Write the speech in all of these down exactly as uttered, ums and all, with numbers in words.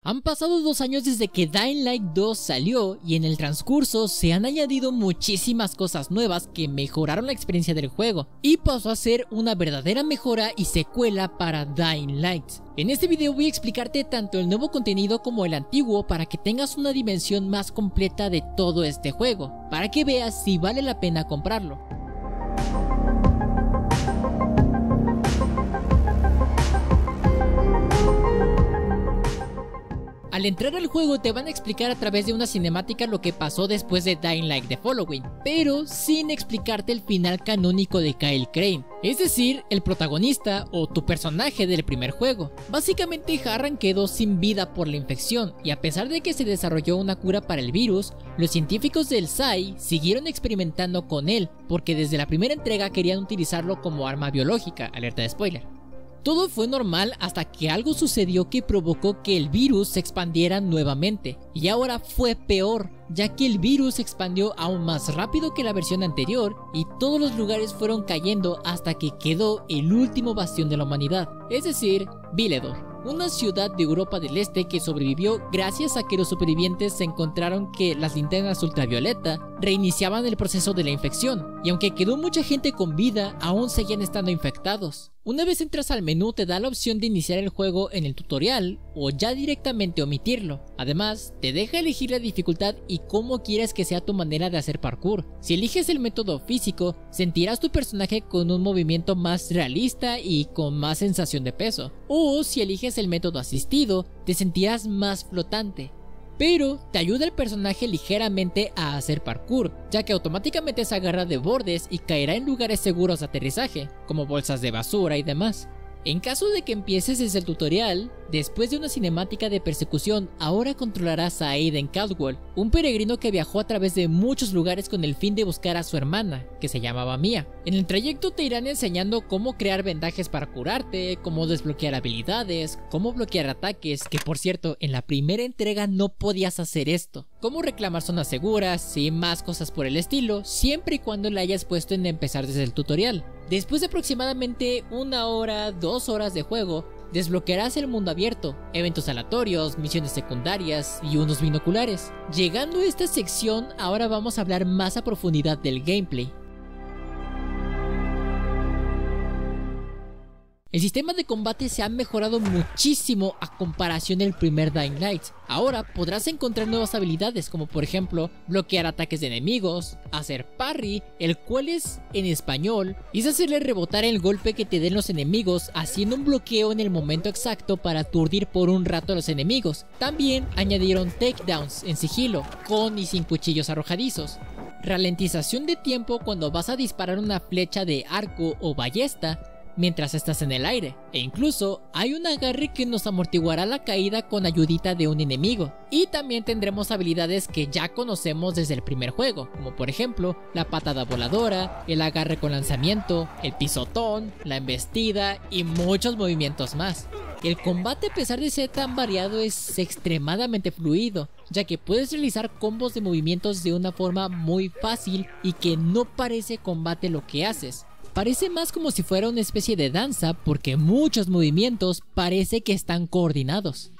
Han pasado dos años desde que Dying Light dos salió y en el transcurso se han añadido muchísimas cosas nuevas que mejoraron la experiencia del juego y pasó a ser una verdadera mejora y secuela para Dying Light. En este video voy a explicarte tanto el nuevo contenido como el antiguo para que tengas una dimensión más completa de todo este juego, para que veas si vale la pena comprarlo. Al entrar al juego te van a explicar a través de una cinemática lo que pasó después de Dying Light The Following, pero sin explicarte el final canónico de Kyle Crane, es decir, el protagonista o tu personaje del primer juego. Básicamente Harran quedó sin vida por la infección y a pesar de que se desarrolló una cura para el virus, los científicos del S A I siguieron experimentando con él porque desde la primera entrega querían utilizarlo como arma biológica, alerta de spoiler. Todo fue normal hasta que algo sucedió que provocó que el virus se expandiera nuevamente, y ahora fue peor, ya que el virus se expandió aún más rápido que la versión anterior y todos los lugares fueron cayendo hasta que quedó el último bastión de la humanidad, es decir, Viledor, una ciudad de Europa del Este que sobrevivió gracias a que los supervivientes se encontraron que las linternas ultravioleta reiniciaban el proceso de la infección, y aunque quedó mucha gente con vida, aún seguían estando infectados. Una vez entras al menú te da la opción de iniciar el juego en el tutorial o ya directamente omitirlo. Además, te deja elegir la dificultad y cómo quieres que sea tu manera de hacer parkour. Si eliges el método físico, sentirás tu personaje con un movimiento más realista y con más sensación de peso. O si eliges el método asistido, te sentirás más flotante. Pero te ayuda el personaje ligeramente a hacer parkour, ya que automáticamente se agarra de bordes y caerá en lugares seguros de aterrizaje, como bolsas de basura y demás. En caso de que empieces desde el tutorial, después de una cinemática de persecución, ahora controlarás a Aiden Caldwell, un peregrino que viajó a través de muchos lugares con el fin de buscar a su hermana, que se llamaba Mia. En el trayecto te irán enseñando cómo crear vendajes para curarte, cómo desbloquear habilidades, cómo bloquear ataques, que por cierto, en la primera entrega no podías hacer esto, cómo reclamar zonas seguras y más cosas por el estilo, siempre y cuando la hayas puesto en empezar desde el tutorial. Después de aproximadamente una hora, dos horas de juego, desbloquearás el mundo abierto, eventos aleatorios, misiones secundarias y unos binoculares. Llegando a esta sección, ahora vamos a hablar más a profundidad del gameplay. El sistema de combate se ha mejorado muchísimo a comparación del primer Dying Light. Ahora podrás encontrar nuevas habilidades como por ejemplo bloquear ataques de enemigos, hacer parry, el cual es en español es hacerle rebotar el golpe que te den los enemigos haciendo un bloqueo en el momento exacto para aturdir por un rato a los enemigos. También añadieron takedowns en sigilo, con y sin cuchillos arrojadizos, ralentización de tiempo cuando vas a disparar una flecha de arco o ballesta mientras estás en el aire, e incluso hay un agarre que nos amortiguará la caída con ayudita de un enemigo. Y también tendremos habilidades que ya conocemos desde el primer juego, como por ejemplo la patada voladora, el agarre con lanzamiento, el pisotón, la embestida y muchos movimientos más. El combate, a pesar de ser tan variado, es extremadamente fluido, ya que puedes realizar combos de movimientos de una forma muy fácil y que no parece combate lo que haces. Parece más como si fuera una especie de danza porque muchos movimientos parece que están coordinados.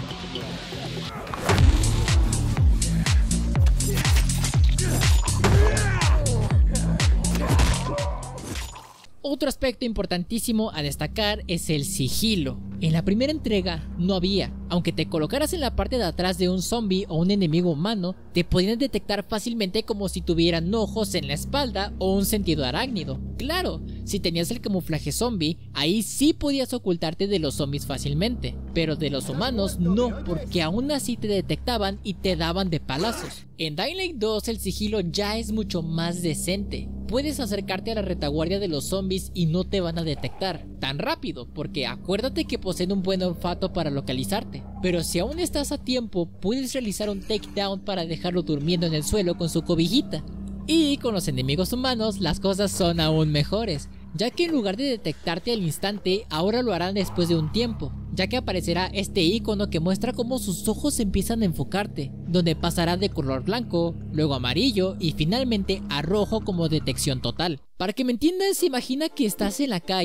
Otro aspecto importantísimo a destacar es el sigilo. En la primera entrega no había, aunque te colocaras en la parte de atrás de un zombie o un enemigo humano, te podían detectar fácilmente como si tuvieran ojos en la espalda o un sentido arácnido. Claro, si tenías el camuflaje zombie, ahí sí podías ocultarte de los zombies fácilmente, pero de los humanos no, porque aún así te detectaban y te daban de palazos. En Dying Light dos el sigilo ya es mucho más decente. Puedes acercarte a la retaguardia de los zombies y no te van a detectar tan rápido, porque acuérdate que poseen un buen olfato para localizarte. Pero si aún estás a tiempo, puedes realizar un takedown para dejarlo durmiendo en el suelo con su cobijita. Y con los enemigos humanos las cosas son aún mejores, ya que en lugar de detectarte al instante, ahora lo harán después de un tiempo, ya que aparecerá este icono que muestra cómo sus ojos empiezan a enfocarte, donde pasará de color blanco, luego amarillo y finalmente a rojo como detección total. Para que me entiendas, imagina que estás en la calle,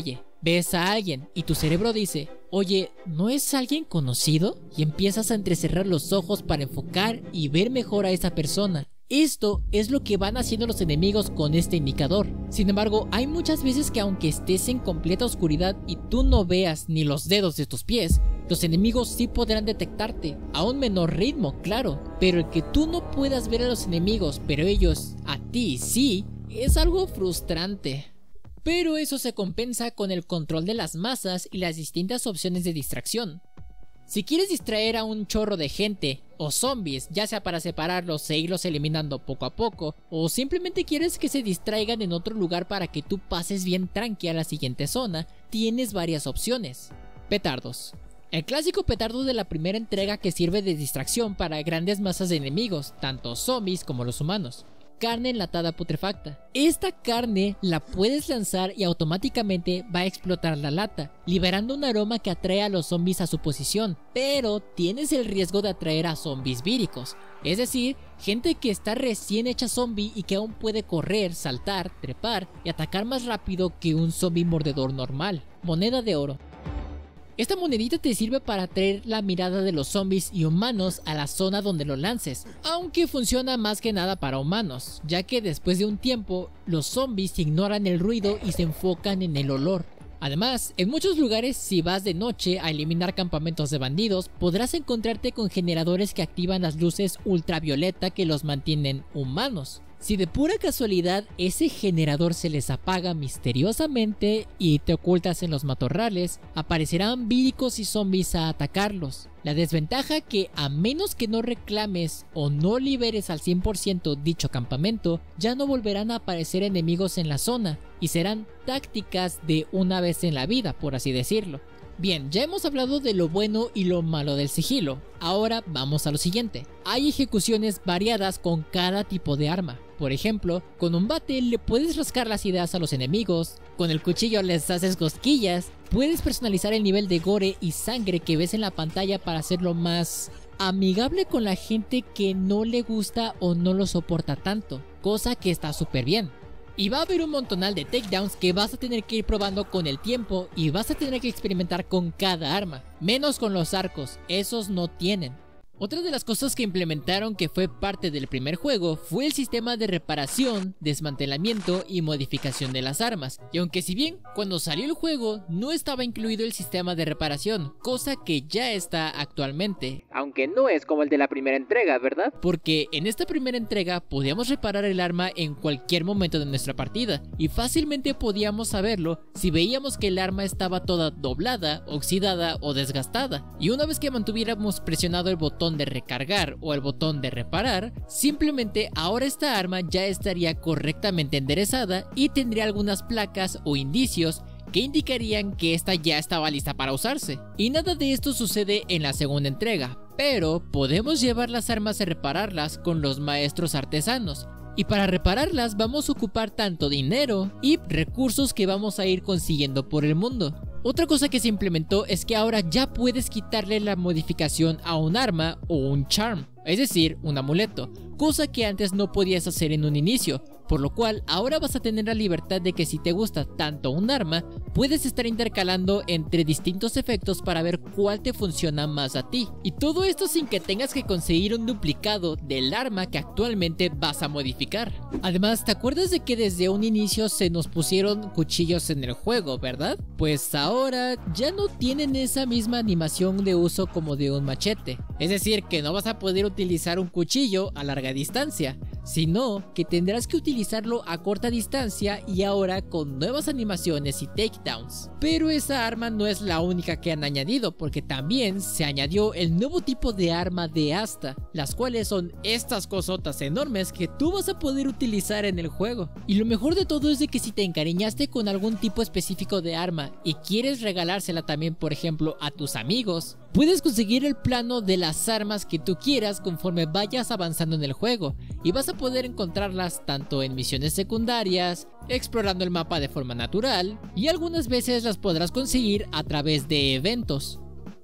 ves a alguien y tu cerebro dice: oye, ¿no es alguien conocido? Y empiezas a entrecerrar los ojos para enfocar y ver mejor a esa persona. Esto es lo que van haciendo los enemigos con este indicador. Sin embargo, hay muchas veces que aunque estés en completa oscuridad y tú no veas ni los dedos de tus pies, los enemigos sí podrán detectarte, a un menor ritmo, claro, pero el que tú no puedas ver a los enemigos, pero ellos a ti sí, es algo frustrante. Pero eso se compensa con el control de las masas y las distintas opciones de distracción. Si quieres distraer a un chorro de gente o zombies, ya sea para separarlos e irlos eliminando poco a poco, o simplemente quieres que se distraigan en otro lugar para que tú pases bien tranqui a la siguiente zona, tienes varias opciones. Petardos. El clásico petardo de la primera entrega que sirve de distracción para grandes masas de enemigos, tanto zombies como los humanos. Carne enlatada putrefacta. Esta carne la puedes lanzar y automáticamente va a explotar la lata, liberando un aroma que atrae a los zombies a su posición, pero tienes el riesgo de atraer a zombies víricos, es decir, gente que está recién hecha zombie y que aún puede correr, saltar, trepar y atacar más rápido que un zombie mordedor normal. Moneda de oro. Esta monedita te sirve para atraer la mirada de los zombies y humanos a la zona donde lo lances, aunque funciona más que nada para humanos, ya que después de un tiempo los zombies ignoran el ruido y se enfocan en el olor. Además, en muchos lugares, si vas de noche a eliminar campamentos de bandidos, podrás encontrarte con generadores que activan las luces ultravioleta que los mantienen humanos. Si de pura casualidad ese generador se les apaga misteriosamente y te ocultas en los matorrales, aparecerán víricos y zombies a atacarlos. La desventaja que a menos que no reclames o no liberes al cien por ciento dicho campamento, ya no volverán a aparecer enemigos en la zona y serán tácticas de una vez en la vida, por así decirlo. Bien, ya hemos hablado de lo bueno y lo malo del sigilo, ahora vamos a lo siguiente. Hay ejecuciones variadas con cada tipo de arma. Por ejemplo, con un bate le puedes rascar las ideas a los enemigos, con el cuchillo les haces cosquillas, puedes personalizar el nivel de gore y sangre que ves en la pantalla para hacerlo más amigable con la gente que no le gusta o no lo soporta tanto, cosa que está súper bien. Y va a haber un montonal de takedowns que vas a tener que ir probando con el tiempo y vas a tener que experimentar con cada arma, menos con los arcos, esos no tienen. Otra de las cosas que implementaron que fue parte del primer juego fue el sistema de reparación, desmantelamiento y modificación de las armas, y aunque si bien cuando salió el juego no estaba incluido el sistema de reparación, cosa que ya está actualmente, aunque no es como el de la primera entrega, ¿verdad? Porque en esta primera entrega podíamos reparar el arma en cualquier momento de nuestra partida, y fácilmente podíamos saberlo si veíamos que el arma estaba toda doblada, oxidada o desgastada, y una vez que mantuviéramos presionado el botón de recargar o el botón de reparar, simplemente ahora esta arma ya estaría correctamente enderezada y tendría algunas placas o indicios que indicarían que esta ya estaba lista para usarse. Y nada de esto sucede en la segunda entrega, pero podemos llevar las armas a repararlas con los maestros artesanos. Y para repararlas vamos a ocupar tanto dinero y recursos que vamos a ir consiguiendo por el mundo. Otra cosa que se implementó es que ahora ya puedes quitarle la modificación a un arma o un charm, es decir, un amuleto, cosa que antes no podías hacer en un inicio, por lo cual ahora vas a tener la libertad de que si te gusta tanto un arma, puedes estar intercalando entre distintos efectos para ver cuál te funciona más a ti. Y todo esto sin que tengas que conseguir un duplicado del arma que actualmente vas a modificar. Además, ¿te acuerdas de que desde un inicio se nos pusieron cuchillos en el juego, verdad? Pues ahora ya no tienen esa misma animación de uso como de un machete. Es decir, que no vas a poder utilizar un cuchillo a larga distancia, sino que tendrás que utilizarlo a corta distancia y ahora con nuevas animaciones y takedowns. Pero esa arma no es la única que han añadido, porque también se añadió el nuevo tipo de arma de asta, las cuales son estas cosotas enormes que tú vas a poder utilizar en el juego. Y lo mejor de todo es de que si te encariñaste con algún tipo específico de arma y quieres regalársela también, por ejemplo, a tus amigos, puedes conseguir el plano de las armas que tú quieras conforme vayas avanzando en el juego, y vas a poder encontrarlas tanto en misiones secundarias, explorando el mapa de forma natural, y algunas veces las podrás conseguir a través de eventos.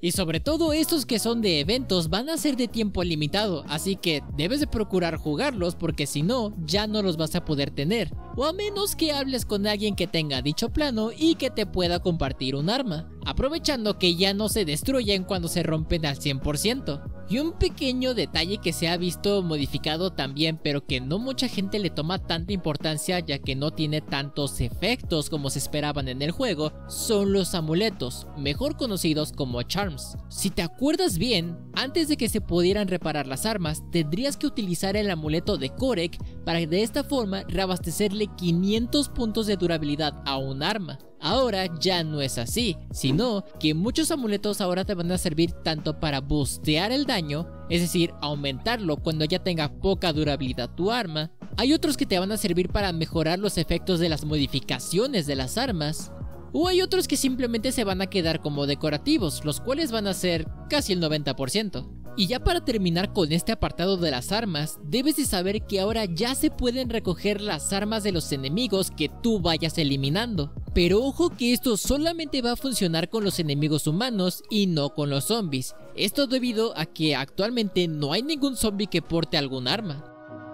Y sobre todo estos que son de eventos van a ser de tiempo limitado, así que debes de procurar jugarlos porque si no, ya no los vas a poder tener. O a menos que hables con alguien que tenga dicho plano y que te pueda compartir un arma, aprovechando que ya no se destruyen cuando se rompen al cien por ciento. Y un pequeño detalle que se ha visto modificado también, pero que no mucha gente le toma tanta importancia ya que no tiene tantos efectos como se esperaban en el juego, son los amuletos, mejor conocidos como charms. Si te acuerdas bien, antes de que se pudieran reparar las armas, tendrías que utilizar el amuleto de Korek para de esta forma reabastecerle quinientos puntos de durabilidad a un arma. Ahora ya no es así, sino que muchos amuletos ahora te van a servir tanto para boostear el daño, es decir, aumentarlo cuando ya tenga poca durabilidad tu arma. Hay otros que te van a servir para mejorar los efectos de las modificaciones de las armas. O hay otros que simplemente se van a quedar como decorativos, los cuales van a ser casi el noventa por ciento. Y ya para terminar con este apartado de las armas, debes de saber que ahora ya se pueden recoger las armas de los enemigos que tú vayas eliminando. Pero ojo que esto solamente va a funcionar con los enemigos humanos y no con los zombies. Esto debido a que actualmente no hay ningún zombie que porte algún arma.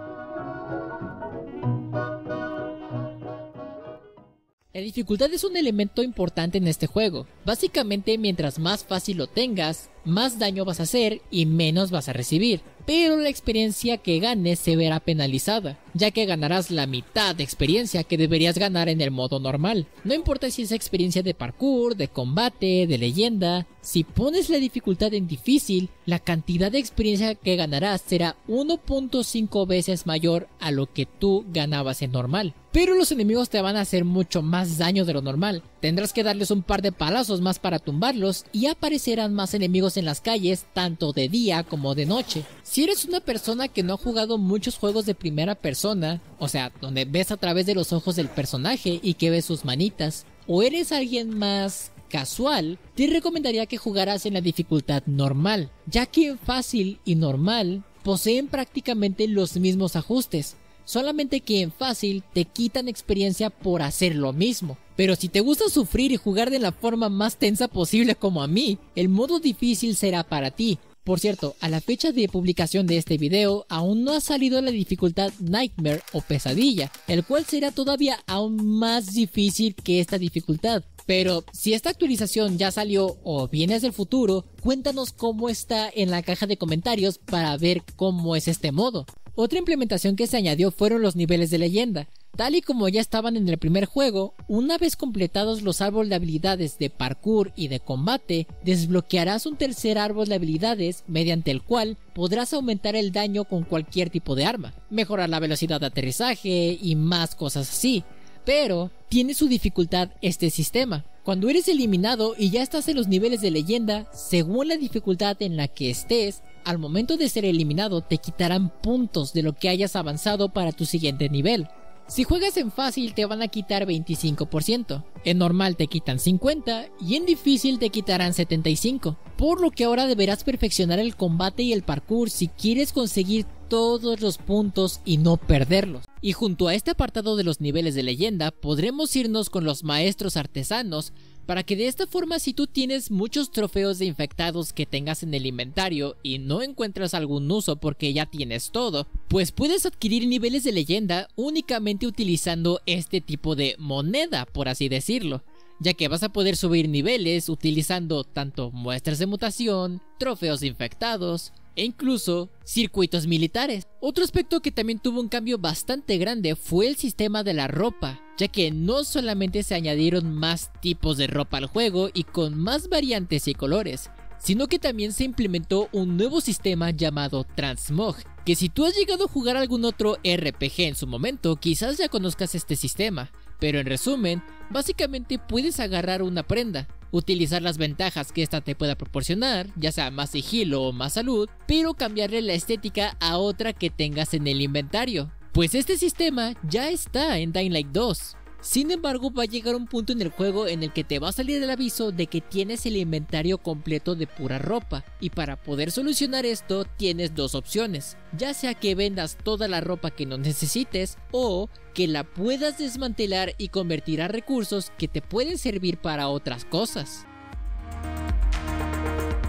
La dificultad es un elemento importante en este juego. Básicamente, mientras más fácil lo tengas, más daño vas a hacer y menos vas a recibir. Pero la experiencia que ganes se verá penalizada, ya que ganarás la mitad de experiencia que deberías ganar en el modo normal. No importa si es experiencia de parkour, de combate, de leyenda, si pones la dificultad en difícil, la cantidad de experiencia que ganarás será uno punto cinco veces mayor a lo que tú ganabas en normal. Pero los enemigos te van a hacer mucho más daño de lo normal. Tendrás que darles un par de palazos más para tumbarlos y aparecerán más enemigos en las calles tanto de día como de noche. Si eres una persona que no ha jugado muchos juegos de primera persona, o sea, donde ves a través de los ojos del personaje y que ves sus manitas, o eres alguien más casual, te recomendaría que jugaras en la dificultad normal, ya que en fácil y normal poseen prácticamente los mismos ajustes. Solamente que en fácil te quitan experiencia por hacer lo mismo. Pero si te gusta sufrir y jugar de la forma más tensa posible como a mí, el modo difícil será para ti. Por cierto, a la fecha de publicación de este video aún no ha salido la dificultad Nightmare o Pesadilla, el cual será todavía aún más difícil que esta dificultad. Pero si esta actualización ya salió o vienes del futuro, cuéntanos cómo está en la caja de comentarios para ver cómo es este modo. Otra implementación que se añadió fueron los niveles de leyenda. Tal y como ya estaban en el primer juego, una vez completados los árboles de habilidades de parkour y de combate, desbloquearás un tercer árbol de habilidades mediante el cual podrás aumentar el daño con cualquier tipo de arma, mejorar la velocidad de aterrizaje y más cosas así. Pero tiene su dificultad este sistema. Cuando eres eliminado y ya estás en los niveles de leyenda, según la dificultad en la que estés, al momento de ser eliminado te quitarán puntos de lo que hayas avanzado para tu siguiente nivel. Si juegas en fácil te van a quitar veinticinco por ciento, en normal te quitan cincuenta por ciento y en difícil te quitarán setenta y cinco por ciento. Por lo que ahora deberás perfeccionar el combate y el parkour si quieres conseguir todos los puntos y no perderlos. Y junto a este apartado de los niveles de leyenda podremos irnos con los maestros artesanos, para que de esta forma si tú tienes muchos trofeos de infectados que tengas en el inventario y no encuentras algún uso porque ya tienes todo, pues puedes adquirir niveles de leyenda únicamente utilizando este tipo de moneda, por así decirlo, ya que vas a poder subir niveles utilizando tanto muestras de mutación, trofeos de infectados e incluso circuitos militares. Otro aspecto que también tuvo un cambio bastante grande fue el sistema de la ropa, ya que no solamente se añadieron más tipos de ropa al juego y con más variantes y colores, sino que también se implementó un nuevo sistema llamado Transmog, que si tú has llegado a jugar algún otro R P G en su momento, quizás ya conozcas este sistema. Pero en resumen, básicamente puedes agarrar una prenda, utilizar las ventajas que esta te pueda proporcionar, ya sea más sigilo o más salud, pero cambiarle la estética a otra que tengas en el inventario. Pues este sistema ya está en Dying Light dos. Sin embargo, va a llegar un punto en el juego en el que te va a salir el aviso de que tienes el inventario completo de pura ropa, y para poder solucionar esto tienes dos opciones, ya sea que vendas toda la ropa que no necesites o que la puedas desmantelar y convertir a recursos que te pueden servir para otras cosas.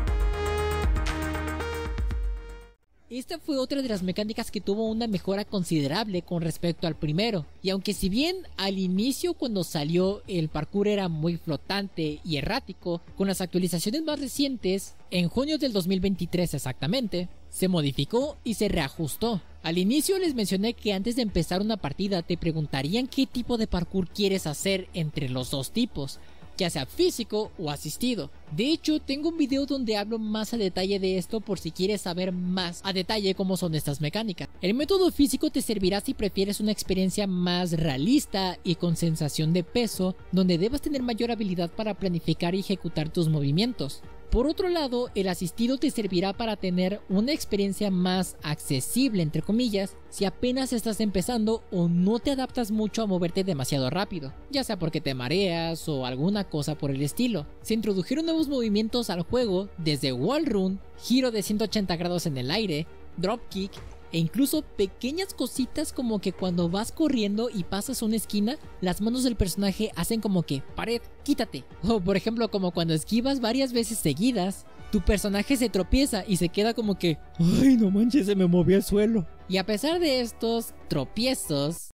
esta fue otra de las mecánicas que tuvo una mejora considerable con respecto al primero, y aunque si bien al inicio cuando salió el parkour era muy flotante y errático, con las actualizaciones más recientes, en junio del dos mil veintitrés exactamente, se modificó y se reajustó. Al inicio les mencioné que antes de empezar una partida te preguntarían qué tipo de parkour quieres hacer entre los dos tipos, ya sea físico o asistido. De hecho, tengo un video donde hablo más a detalle de esto por si quieres saber más a detalle cómo son estas mecánicas. El método físico te servirá si prefieres una experiencia más realista y con sensación de peso, donde debas tener mayor habilidad para planificar y ejecutar tus movimientos. Por otro lado, el asistido te servirá para tener una experiencia más accesible, entre comillas, si apenas estás empezando o no te adaptas mucho a moverte demasiado rápido, ya sea porque te mareas o alguna cosa por el estilo. Se introdujeron nuevos movimientos al juego, desde wall run, giro de ciento ochenta grados en el aire, dropkick, e incluso pequeñas cositas como que cuando vas corriendo y pasas una esquina, las manos del personaje hacen como que pared, quítate. O por ejemplo como cuando esquivas varias veces seguidas, tu personaje se tropieza y se queda como que ay no manches, se me movió el suelo. Y a pesar de estos tropiezos,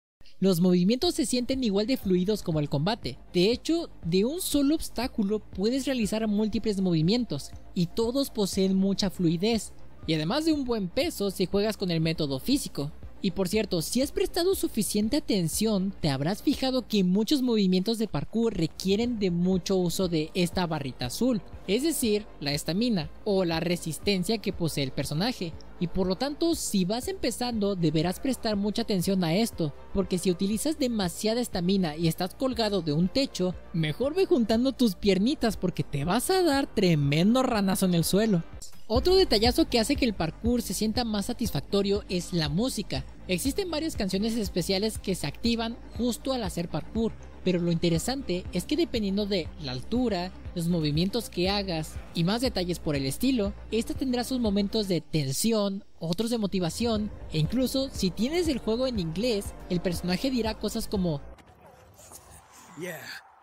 los movimientos se sienten igual de fluidos como el combate. De hecho, de un solo obstáculo puedes realizar múltiples movimientos y todos poseen mucha fluidez. Y además de un buen peso si juegas con el método físico. Y por cierto, si has prestado suficiente atención, te habrás fijado que muchos movimientos de parkour requieren de mucho uso de esta barrita azul, es decir, la estamina o la resistencia que posee el personaje. Y por lo tanto, si vas empezando, deberás prestar mucha atención a esto, porque si utilizas demasiada estamina y estás colgado de un techo, mejor ve juntando tus piernitas porque te vas a dar tremendo ranazo en el suelo. Otro detallazo que hace que el parkour se sienta más satisfactorio es la música. Existen varias canciones especiales que se activan justo al hacer parkour, pero lo interesante es que dependiendo de la altura, los movimientos que hagas y más detalles por el estilo, esta tendrá sus momentos de tensión, otros de motivación, e incluso si tienes el juego en inglés, el personaje dirá cosas como yeah.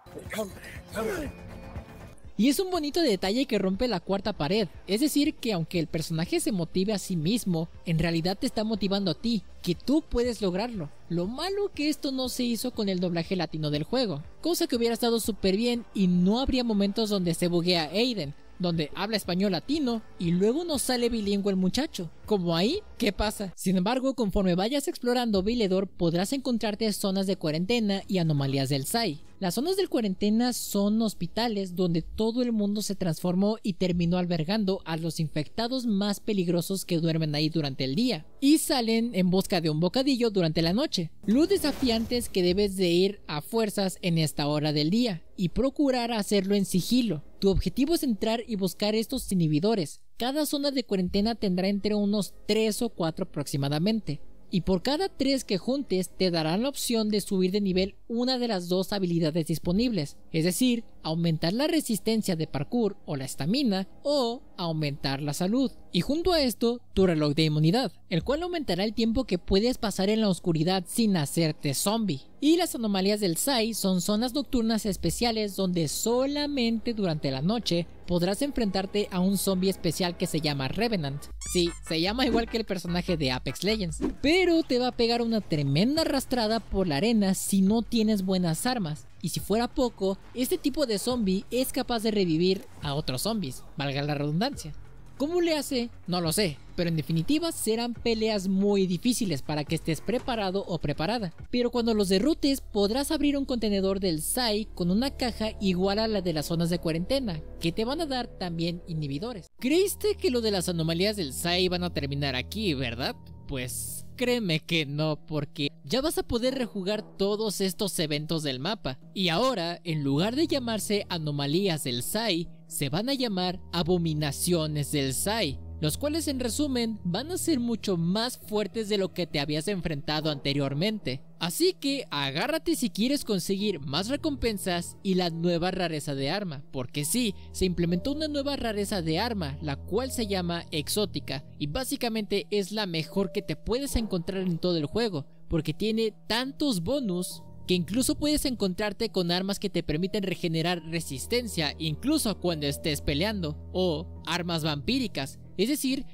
Y es un bonito detalle que rompe la cuarta pared, es decir que aunque el personaje se motive a sí mismo, en realidad te está motivando a ti, que tú puedes lograrlo. Lo malo que esto no se hizo con el doblaje latino del juego, cosa que hubiera estado súper bien y no habría momentos donde se buguea Aiden, donde habla español latino y luego no sale bilingüe el muchacho. Como ahí, ¿qué pasa? Sin embargo, conforme vayas explorando Viledor podrás encontrarte zonas de cuarentena y anomalías del S A I. Las zonas de cuarentena son hospitales donde todo el mundo se transformó y terminó albergando a los infectados más peligrosos que duermen ahí durante el día y salen en busca de un bocadillo durante la noche. Lo desafiante es que debes de ir a fuerzas en esta hora del día y procurar hacerlo en sigilo. Tu objetivo es entrar y buscar estos inhibidores. Cada zona de cuarentena tendrá entre unos tres o cuatro aproximadamente. Y por cada tres que juntes te darán la opción de subir de nivel una de las dos habilidades disponibles, es decir, aumentar la resistencia de parkour o la estamina o aumentar la salud. Y junto a esto, tu reloj de inmunidad, el cual aumentará el tiempo que puedes pasar en la oscuridad sin hacerte zombie. Y las anomalías del S A I son zonas nocturnas especiales donde solamente durante la noche podrás enfrentarte a un zombie especial que se llama Revenant. Sí, se llama igual que el personaje de Apex Legends, pero te va a pegar una tremenda arrastrada por la arena si no tienes buenas armas. Y si fuera poco, este tipo de zombie es capaz de revivir a otros zombies, valga la redundancia. ¿Cómo le hace? No lo sé, pero en definitiva serán peleas muy difíciles para que estés preparado o preparada. Pero cuando los derrotes podrás abrir un contenedor del S A I con una caja igual a la de las zonas de cuarentena, que te van a dar también inhibidores. ¿Creíste que lo de las anomalías del S A I van a terminar aquí, verdad? Pues créeme que no, porque ya vas a poder rejugar todos estos eventos del mapa. Y ahora, en lugar de llamarse anomalías del S A I, se van a llamar abominaciones del S A I, los cuales en resumen van a ser mucho más fuertes de lo que te habías enfrentado anteriormente. Así que agárrate si quieres conseguir más recompensas y la nueva rareza de arma, porque sí, se implementó una nueva rareza de arma, la cual se llama exótica, y básicamente es la mejor que te puedes encontrar en todo el juego, porque tiene tantos bonus que incluso puedes encontrarte con armas que te permiten regenerar resistencia incluso cuando estés peleando, o armas vampíricas, es decir,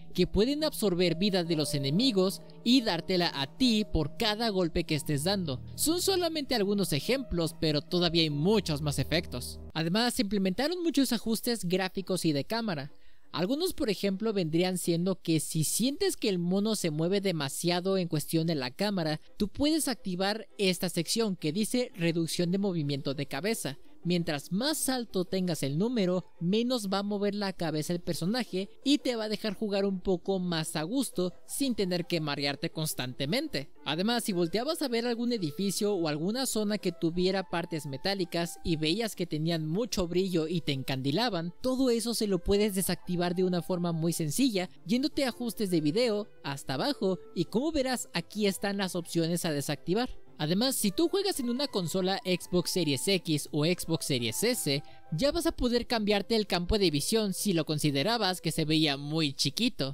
que pueden absorber vida de los enemigos y dártela a ti por cada golpe que estés dando. Son solamente algunos ejemplos, pero todavía hay muchos más efectos. Además, se implementaron muchos ajustes gráficos y de cámara. Algunos, por ejemplo, vendrían siendo que si sientes que el mono se mueve demasiado en cuestión de la cámara, tú puedes activar esta sección que dice reducción de movimiento de cabeza. Mientras más alto tengas el número, menos va a mover la cabeza el personaje y te va a dejar jugar un poco más a gusto sin tener que marearte constantemente. Además, si volteabas a ver algún edificio o alguna zona que tuviera partes metálicas y veías que tenían mucho brillo y te encandilaban, todo eso se lo puedes desactivar de una forma muy sencilla, yéndote a ajustes de video hasta abajo, y como verás, aquí están las opciones a desactivar. Además, si tú juegas en una consola Xbox Series X o Xbox Series S, ya vas a poder cambiarte el campo de visión si lo considerabas que se veía muy chiquito.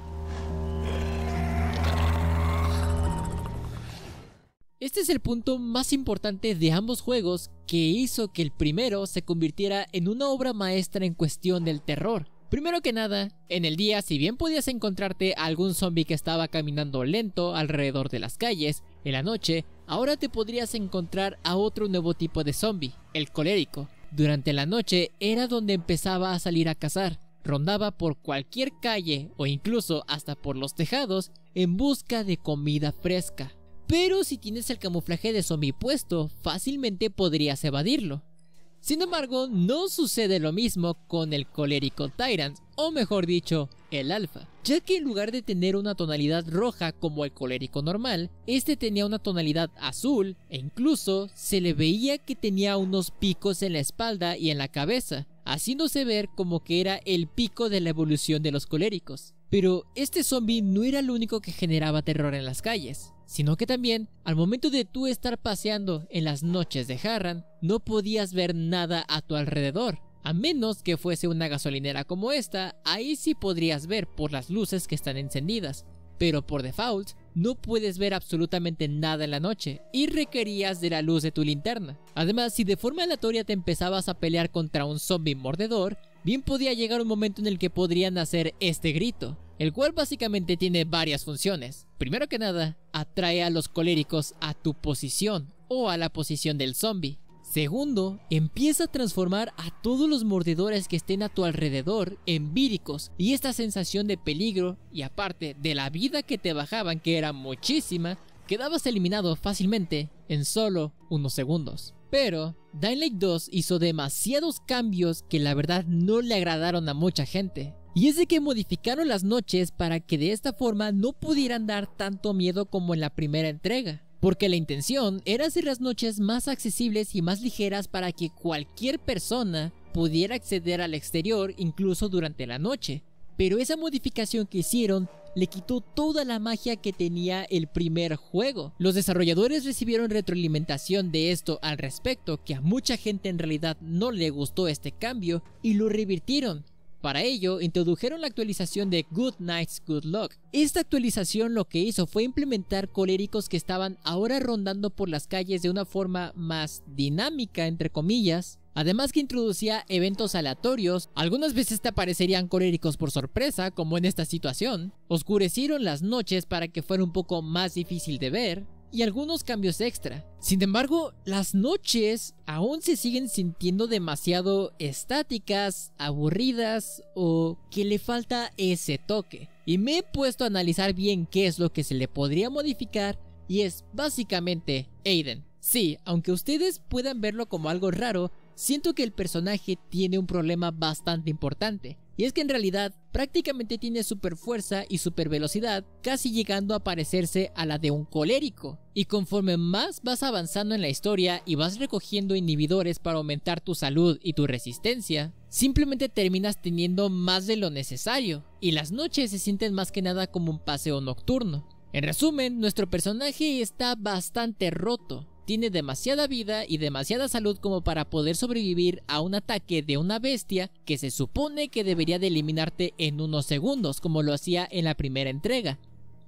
Este es el punto más importante de ambos juegos que hizo que el primero se convirtiera en una obra maestra en cuestión del terror. Primero que nada, en el día, si bien podías encontrarte a algún zombie que estaba caminando lento alrededor de las calles, en la noche, ahora te podrías encontrar a otro nuevo tipo de zombie, el colérico. Durante la noche era donde empezaba a salir a cazar, rondaba por cualquier calle o incluso hasta por los tejados en busca de comida fresca. Pero si tienes el camuflaje de zombie puesto, fácilmente podrías evadirlo. Sin embargo, no sucede lo mismo con el colérico Tyrant, o mejor dicho, el alfa, ya que en lugar de tener una tonalidad roja como el colérico normal, este tenía una tonalidad azul e incluso se le veía que tenía unos picos en la espalda y en la cabeza, haciéndose ver como que era el pico de la evolución de los coléricos. Pero este zombie no era el único que generaba terror en las calles, sino que también, al momento de tú estar paseando en las noches de Harran, no podías ver nada a tu alrededor. A menos que fuese una gasolinera como esta, ahí sí podrías ver por las luces que están encendidas. Pero por default, no puedes ver absolutamente nada en la noche y requerías de la luz de tu linterna. Además, si de forma aleatoria te empezabas a pelear contra un zombie mordedor, bien podía llegar un momento en el que podrían hacer este grito, el cual básicamente tiene varias funciones. Primero que nada, atrae a los coléricos a tu posición o a la posición del zombie. Segundo, empieza a transformar a todos los mordedores que estén a tu alrededor en víricos, y esta sensación de peligro y aparte de la vida que te bajaban, que era muchísima, quedabas eliminado fácilmente en solo unos segundos. Pero Dying Light dos hizo demasiados cambios que la verdad no le agradaron a mucha gente. Y es de que modificaron las noches para que de esta forma no pudieran dar tanto miedo como en la primera entrega. Porque la intención era hacer las noches más accesibles y más ligeras para que cualquier persona pudiera acceder al exterior incluso durante la noche. Pero esa modificación que hicieron le quitó toda la magia que tenía el primer juego. Los desarrolladores recibieron retroalimentación de esto al respecto, que a mucha gente en realidad no le gustó este cambio y lo revirtieron. Para ello, introdujeron la actualización de Good Nights Good Luck. Esta actualización lo que hizo fue implementar coléricos que estaban ahora rondando por las calles de una forma más dinámica, entre comillas. Además que introducía eventos aleatorios, algunas veces te aparecerían coléricos por sorpresa, como en esta situación. Oscurecieron las noches para que fuera un poco más difícil de ver, y algunos cambios extra. Sin embargo, las noches aún se siguen sintiendo demasiado estáticas, aburridas o que le falta ese toque. Y me he puesto a analizar bien qué es lo que se le podría modificar, y es básicamente Aiden. Sí, aunque ustedes puedan verlo como algo raro, siento que el personaje tiene un problema bastante importante. Y es que en realidad prácticamente tiene super fuerza y super velocidad, casi llegando a parecerse a la de un colérico. Y conforme más vas avanzando en la historia y vas recogiendo inhibidores para aumentar tu salud y tu resistencia, simplemente terminas teniendo más de lo necesario. Y las noches se sienten más que nada como un paseo nocturno. En resumen, nuestro personaje está bastante roto. Tiene demasiada vida y demasiada salud como para poder sobrevivir a un ataque de una bestia que se supone que debería de eliminarte en unos segundos, como lo hacía en la primera entrega.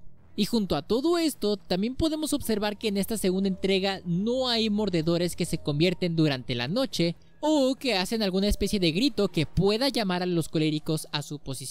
Y junto a todo esto, también podemos observar que en esta segunda entrega no hay mordedores que se convierten durante la noche o que hacen alguna especie de grito que pueda llamar a los coléricos a su posición.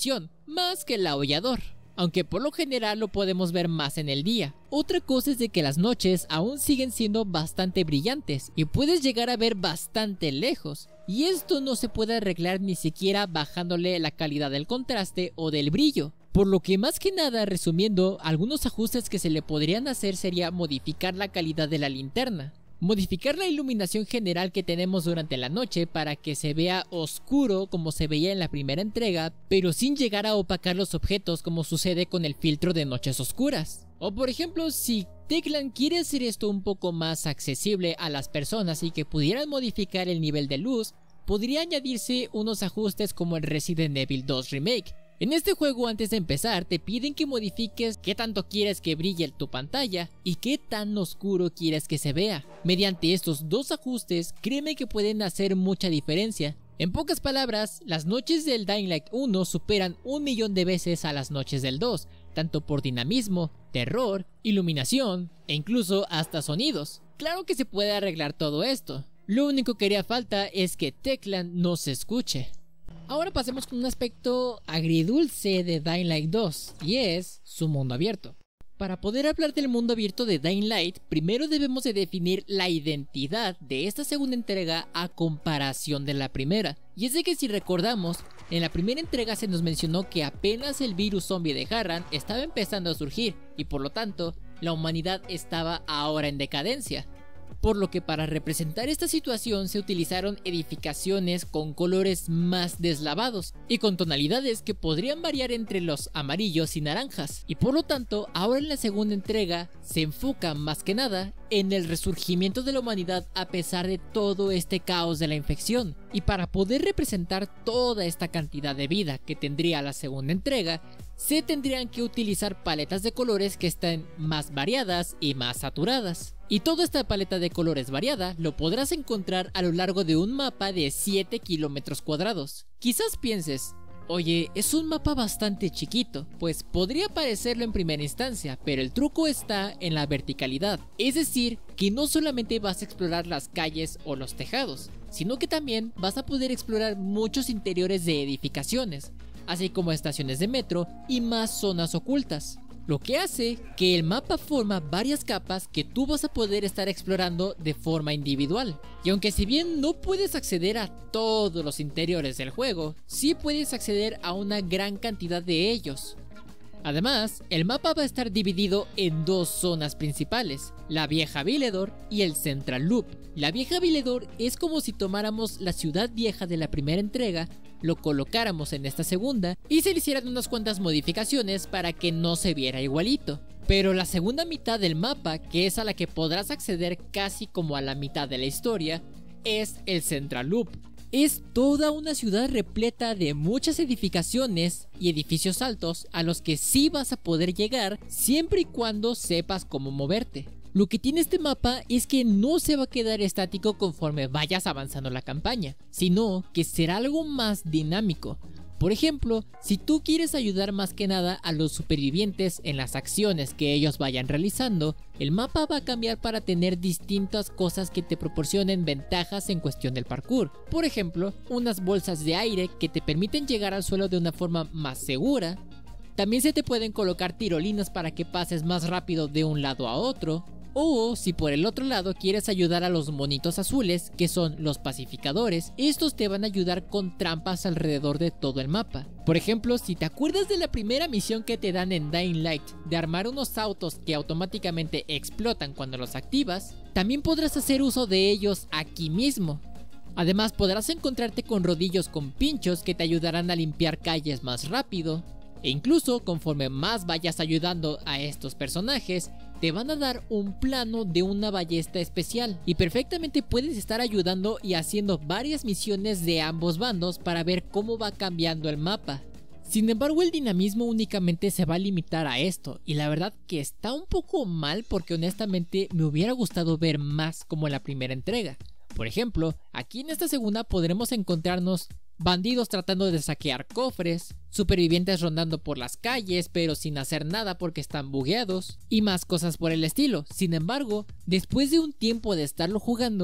más que el aullador, aunque por lo general lo podemos ver más en el día. Otra cosa es de que las noches aún siguen siendo bastante brillantes y puedes llegar a ver bastante lejos, y esto no se puede arreglar ni siquiera bajándole la calidad del contraste o del brillo. Por lo que más que nada, resumiendo, algunos ajustes que se le podrían hacer sería modificar la calidad de la linterna, modificar la iluminación general que tenemos durante la noche para que se vea oscuro como se veía en la primera entrega, pero sin llegar a opacar los objetos como sucede con el filtro de noches oscuras. O por ejemplo, si Techland quiere hacer esto un poco más accesible a las personas y que pudieran modificar el nivel de luz, podría añadirse unos ajustes como el Resident Evil dos Remake. En este juego, antes de empezar, te piden que modifiques qué tanto quieres que brille tu pantalla y qué tan oscuro quieres que se vea. Mediante estos dos ajustes, créeme que pueden hacer mucha diferencia. En pocas palabras, las noches del Dying Light uno superan un millón de veces a las noches del dos, tanto por dinamismo, terror, iluminación e incluso hasta sonidos. Claro que se puede arreglar todo esto. Lo único que haría falta es que Techland no se escuche. Ahora pasemos con un aspecto agridulce de Dying Light dos, y es su mundo abierto. Para poder hablar del mundo abierto de Dying Light, primero debemos de definir la identidad de esta segunda entrega a comparación de la primera. Y es de que si recordamos, en la primera entrega se nos mencionó que apenas el virus zombie de Harran estaba empezando a surgir, y por lo tanto, la humanidad estaba ahora en decadencia. Por lo que para representar esta situación se utilizaron edificaciones con colores más deslavados y con tonalidades que podrían variar entre los amarillos y naranjas, y por lo tanto ahora en la segunda entrega se enfoca más que nada en el resurgimiento de la humanidad a pesar de todo este caos de la infección. Y para poder representar toda esta cantidad de vida que tendría la segunda entrega, se tendrían que utilizar paletas de colores que estén más variadas y más saturadas. Y toda esta paleta de colores variada lo podrás encontrar a lo largo de un mapa de siete kilómetros cuadrados. Quizás pienses, oye, es un mapa bastante chiquito, pues podría parecerlo en primera instancia, pero el truco está en la verticalidad. Es decir, que no solamente vas a explorar las calles o los tejados, sino que también vas a poder explorar muchos interiores de edificaciones, así como estaciones de metro y más zonas ocultas. Lo que hace que el mapa forma varias capas que tú vas a poder estar explorando de forma individual. Y aunque si bien no puedes acceder a todos los interiores del juego, sí puedes acceder a una gran cantidad de ellos. Además, el mapa va a estar dividido en dos zonas principales, la vieja Villedor y el Central Loop. La vieja Villedor es como si tomáramos la ciudad vieja de la primera entrega, lo colocáramos en esta segunda y se le hicieran unas cuantas modificaciones para que no se viera igualito. Pero la segunda mitad del mapa, que es a la que podrás acceder casi como a la mitad de la historia, es el Central Loop. Es toda una ciudad repleta de muchas edificaciones y edificios altos a los que sí vas a poder llegar siempre y cuando sepas cómo moverte. Lo que tiene este mapa es que no se va a quedar estático conforme vayas avanzando la campaña, sino que será algo más dinámico. Por ejemplo, si tú quieres ayudar más que nada a los supervivientes en las acciones que ellos vayan realizando, el mapa va a cambiar para tener distintas cosas que te proporcionen ventajas en cuestión del parkour. Por ejemplo, unas bolsas de aire que te permiten llegar al suelo de una forma más segura. También se te pueden colocar tirolinas para que pases más rápido de un lado a otro. O si por el otro lado quieres ayudar a los monitos azules, que son los pacificadores, estos te van a ayudar con trampas alrededor de todo el mapa. Por ejemplo, si te acuerdas de la primera misión que te dan en Dying Light de armar unos autos que automáticamente explotan cuando los activas, también podrás hacer uso de ellos aquí mismo. Además, podrás encontrarte con rodillos con pinchos que te ayudarán a limpiar calles más rápido. E incluso conforme más vayas ayudando a estos personajes, te van a dar un plano de una ballesta especial y perfectamente puedes estar ayudando y haciendo varias misiones de ambos bandos para ver cómo va cambiando el mapa. Sin embargo, el dinamismo únicamente se va a limitar a esto, y la verdad que está un poco mal porque honestamente me hubiera gustado ver más como en la primera entrega. Por ejemplo, aquí en esta segunda podremos encontrarnos bandidos tratando de saquear cofres, supervivientes rondando por las calles pero sin hacer nada porque están bugueados y más cosas por el estilo. Sin embargo, después de un tiempo de estarlo jugando,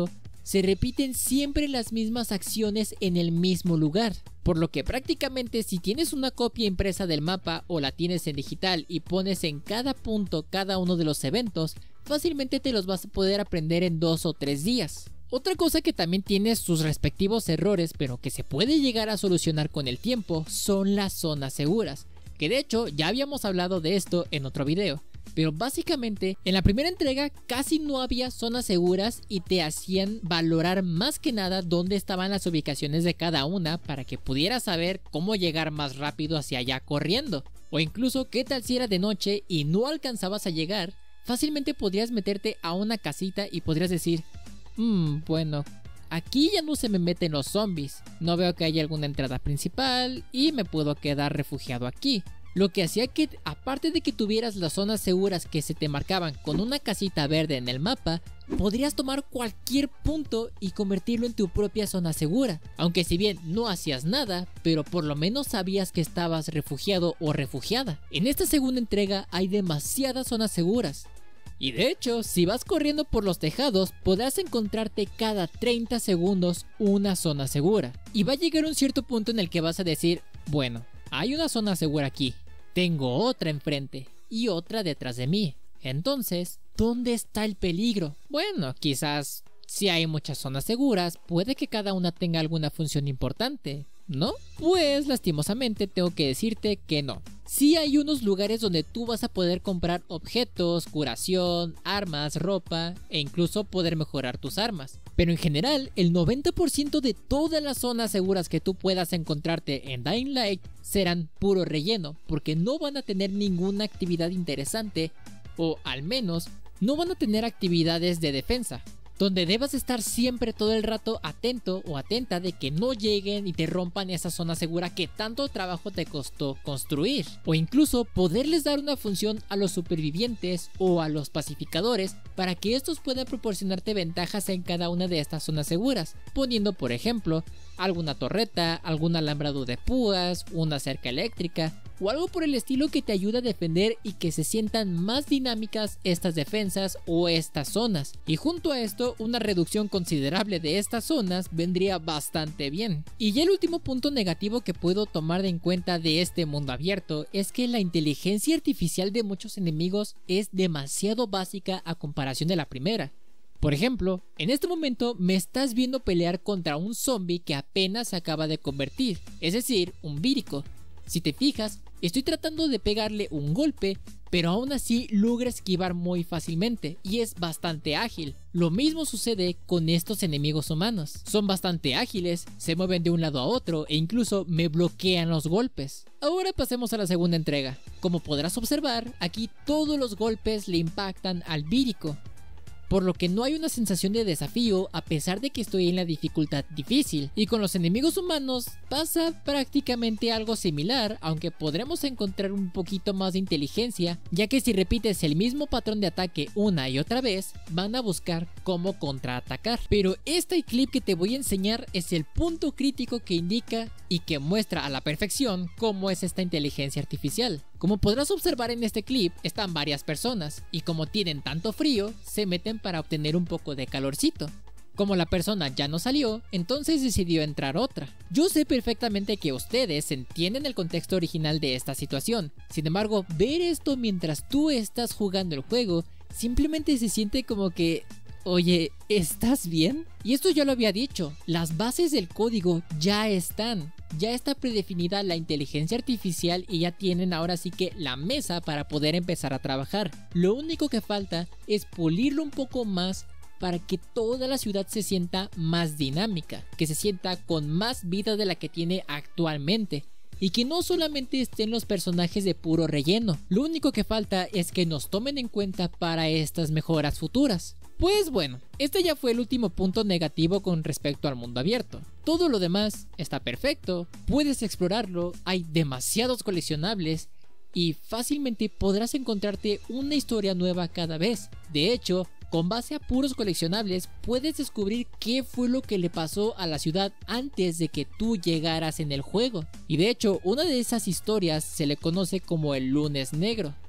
se repiten siempre las mismas acciones en el mismo lugar. Por lo que prácticamente si tienes una copia impresa del mapa o la tienes en digital y pones en cada punto cada uno de los eventos, fácilmente te los vas a poder aprender en dos o tres días. Otra cosa que también tiene sus respectivos errores, pero que se puede llegar a solucionar con el tiempo, son las zonas seguras, que de hecho ya habíamos hablado de esto en otro video. Pero básicamente en la primera entrega casi no había zonas seguras y te hacían valorar más que nada dónde estaban las ubicaciones de cada una para que pudieras saber cómo llegar más rápido hacia allá corriendo. O incluso qué tal si era de noche y no alcanzabas a llegar, fácilmente podrías meterte a una casita y podrías decir: Mmm, bueno, aquí ya no se me meten los zombies, no veo que haya alguna entrada principal y me puedo quedar refugiado aquí. Lo que hacía que, aparte de que tuvieras las zonas seguras que se te marcaban con una casita verde en el mapa, podrías tomar cualquier punto y convertirlo en tu propia zona segura. Aunque si bien no hacías nada, pero por lo menos sabías que estabas refugiado o refugiada. En esta segunda entrega hay demasiadas zonas seguras. Y de hecho, si vas corriendo por los tejados, podrás encontrarte cada treinta segundos una zona segura. Y va a llegar un cierto punto en el que vas a decir: bueno, hay una zona segura aquí, tengo otra enfrente y otra detrás de mí. Entonces, ¿dónde está el peligro? Bueno, quizás si hay muchas zonas seguras, puede que cada una tenga alguna función importante, ¿no? Pues lastimosamente tengo que decirte que no. Sí hay unos lugares donde tú vas a poder comprar objetos, curación, armas, ropa e incluso poder mejorar tus armas. Pero en general, el noventa por ciento de todas las zonas seguras que tú puedas encontrarte en Dying Light serán puro relleno, porque no van a tener ninguna actividad interesante, o al menos no van a tener actividades de defensa, donde debas estar siempre todo el rato atento o atenta de que no lleguen y te rompan esa zona segura que tanto trabajo te costó construir, o incluso poderles dar una función a los supervivientes o a los pacificadores para que estos puedan proporcionarte ventajas en cada una de estas zonas seguras, poniendo por ejemplo alguna torreta, algún alambrado de púas, una cerca eléctrica o algo por el estilo que te ayude a defender y que se sientan más dinámicas estas defensas o estas zonas. Y junto a esto, una reducción considerable de estas zonas vendría bastante bien. Y ya el último punto negativo que puedo tomar en cuenta de este mundo abierto es que la inteligencia artificial de muchos enemigos es demasiado básica a comparación de la primera. Por ejemplo, en este momento me estás viendo pelear contra un zombie que apenas se acaba de convertir, es decir, un vírico. Si te fijas, estoy tratando de pegarle un golpe, pero aún así logra esquivar muy fácilmente y es bastante ágil. Lo mismo sucede con estos enemigos humanos. Son bastante ágiles, se mueven de un lado a otro e incluso me bloquean los golpes. Ahora pasemos a la segunda entrega. Como podrás observar, aquí todos los golpes le impactan al vírico, por lo que no hay una sensación de desafío a pesar de que estoy en la dificultad difícil. Y con los enemigos humanos pasa prácticamente algo similar, aunque podremos encontrar un poquito más de inteligencia, ya que si repites el mismo patrón de ataque una y otra vez, van a buscar cómo contraatacar. Pero este clip que te voy a enseñar es el punto crítico que indica y que muestra a la perfección cómo es esta inteligencia artificial. Como podrás observar en este clip, están varias personas y como tienen tanto frío, se meten para obtener un poco de calorcito. Como la persona ya no salió, entonces decidió entrar otra. Yo sé perfectamente que ustedes entienden el contexto original de esta situación. Sin embargo, ver esto mientras tú estás jugando el juego, simplemente se siente como que... Oye, ¿estás bien? Y esto ya lo había dicho, las bases del código ya están. Ya está predefinida la inteligencia artificial y ya tienen ahora sí que la mesa para poder empezar a trabajar. Lo único que falta es pulirlo un poco más para que toda la ciudad se sienta más dinámica, que se sienta con más vida de la que tiene actualmente. Y que no solamente estén los personajes de puro relleno. Lo único que falta es que nos tomen en cuenta para estas mejoras futuras. Pues bueno, este ya fue el último punto negativo con respecto al mundo abierto. Todo lo demás está perfecto, puedes explorarlo, hay demasiados coleccionables y fácilmente podrás encontrarte una historia nueva cada vez. De hecho, con base a puros coleccionables puedes descubrir qué fue lo que le pasó a la ciudad antes de que tú llegaras en el juego. Y de hecho, una de esas historias se le conoce como el lunes negro.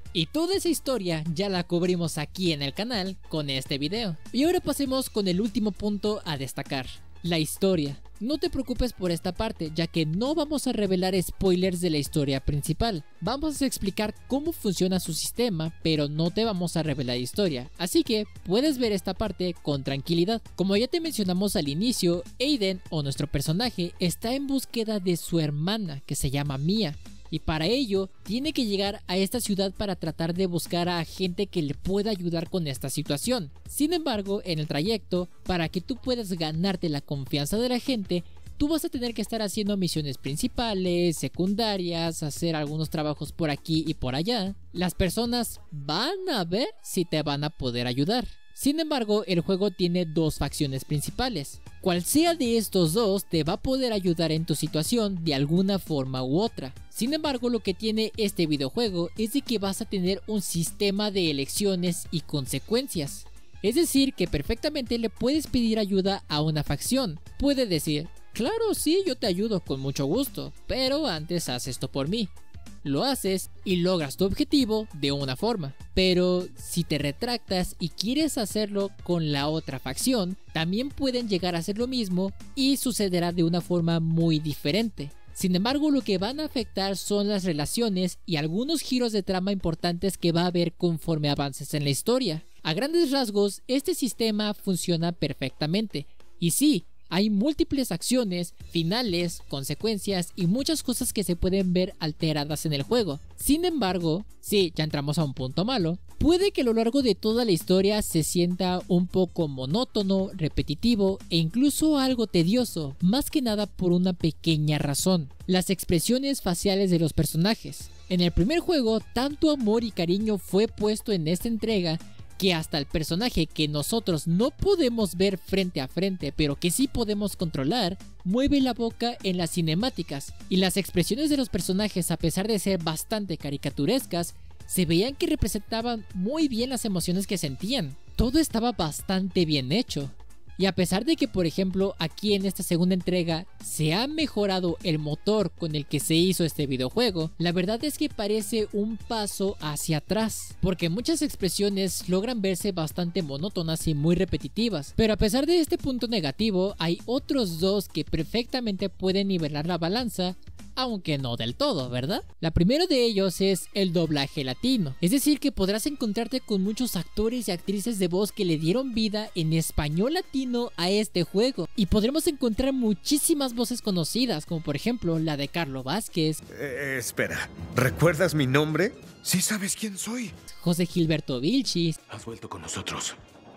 Y toda esa historia ya la cubrimos aquí en el canal con este video. Y ahora pasemos con el último punto a destacar: la historia. No te preocupes por esta parte, ya que no vamos a revelar spoilers de la historia principal. Vamos a explicar cómo funciona su sistema, pero no te vamos a revelar historia, así que puedes ver esta parte con tranquilidad. Como ya te mencionamos al inicio, Aiden, o nuestro personaje, está en búsqueda de su hermana, que se llama Mia. Y para ello tiene que llegar a esta ciudad para tratar de buscar a gente que le pueda ayudar con esta situación. Sin embargo, en el trayecto, para que tú puedas ganarte la confianza de la gente, tú vas a tener que estar haciendo misiones principales, secundarias, hacer algunos trabajos por aquí y por allá. Las personas van a ver si te van a poder ayudar. Sin embargo, el juego tiene dos facciones principales. Cual sea de estos dos te va a poder ayudar en tu situación de alguna forma u otra. Sin embargo, lo que tiene este videojuego es de que vas a tener un sistema de elecciones y consecuencias. Es decir, que perfectamente le puedes pedir ayuda a una facción. Puede decir: claro, sí, yo te ayudo con mucho gusto, pero antes haz esto por mí. Lo haces y logras tu objetivo de una forma. Pero si te retractas y quieres hacerlo con la otra facción, también pueden llegar a hacer lo mismo y sucederá de una forma muy diferente. Sin embargo, lo que van a afectar son las relaciones y algunos giros de trama importantes que va a haber conforme avances en la historia. A grandes rasgos, este sistema funciona perfectamente. Y sí, hay múltiples acciones, finales, consecuencias y muchas cosas que se pueden ver alteradas en el juego. Sin embargo, sí, ya entramos a un punto malo. Puede que a lo largo de toda la historia se sienta un poco monótono, repetitivo e incluso algo tedioso, más que nada por una pequeña razón: las expresiones faciales de los personajes. En el primer juego, tanto amor y cariño fue puesto en esta entrega que hasta el personaje que nosotros no podemos ver frente a frente, pero que sí podemos controlar, mueve la boca en las cinemáticas, y las expresiones de los personajes, a pesar de ser bastante caricaturescas, se veían que representaban muy bien las emociones que sentían. Todo estaba bastante bien hecho. Y a pesar de que, por ejemplo, aquí en esta segunda entrega se ha mejorado el motor con el que se hizo este videojuego, la verdad es que parece un paso hacia atrás, porque muchas expresiones logran verse bastante monótonas y muy repetitivas. Pero a pesar de este punto negativo, hay otros dos que perfectamente pueden nivelar la balanza, aunque no del todo, ¿verdad? La primera de ellos es el doblaje latino, es decir, que podrás encontrarte con muchos actores y actrices de voz que le dieron vida en español latino a este juego, y podremos encontrar muchísimas voces conocidas, como por ejemplo la de Carlo Vázquez. Eh, espera, ¿recuerdas mi nombre? Sí sabes quién soy. José Gilberto Vilchis. Has vuelto con nosotros.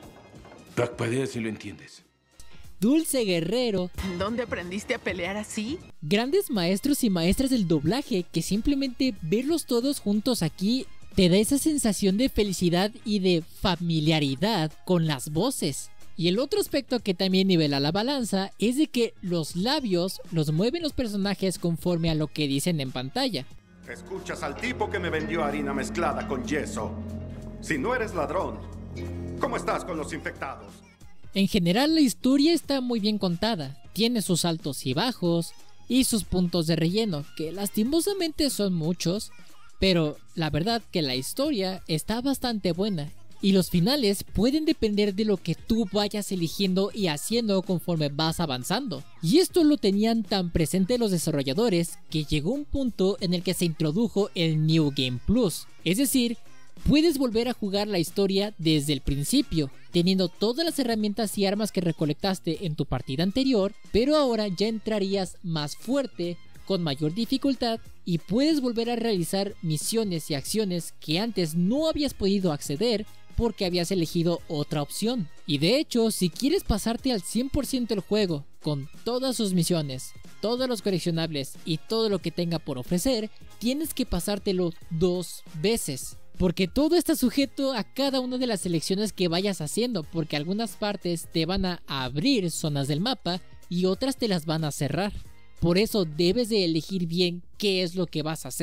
Parpadea si lo entiendes. Dulce Guerrero. ¿Dónde aprendiste a pelear así? Grandes maestros y maestras del doblaje que simplemente verlos todos juntos aquí te da esa sensación de felicidad y de familiaridad con las voces. Y el otro aspecto que también nivela la balanza es de que los labios los mueven los personajes conforme a lo que dicen en pantalla. Escuchas al tipo que me vendió harina mezclada con yeso. Si no eres ladrón, ¿cómo estás con los infectados? En general, la historia está muy bien contada, tiene sus altos y bajos y sus puntos de relleno, que lastimosamente son muchos, pero la verdad que la historia está bastante buena y los finales pueden depender de lo que tú vayas eligiendo y haciendo conforme vas avanzando. Y esto lo tenían tan presente los desarrolladores que llegó un punto en el que se introdujo el New Game Plus, es decir, puedes volver a jugar la historia desde el principio, teniendo todas las herramientas y armas que recolectaste en tu partida anterior, pero ahora ya entrarías más fuerte, con mayor dificultad, y puedes volver a realizar misiones y acciones que antes no habías podido acceder porque habías elegido otra opción. Y de hecho, si quieres pasarte al cien por ciento el juego, con todas sus misiones, todos los coleccionables y todo lo que tenga por ofrecer, tienes que pasártelo dos veces. Porque todo está sujeto a cada una de las selecciones que vayas haciendo, porque algunas partes te van a abrir zonas del mapa y otras te las van a cerrar. Por eso debes de elegir bien qué es lo que vas a hacer.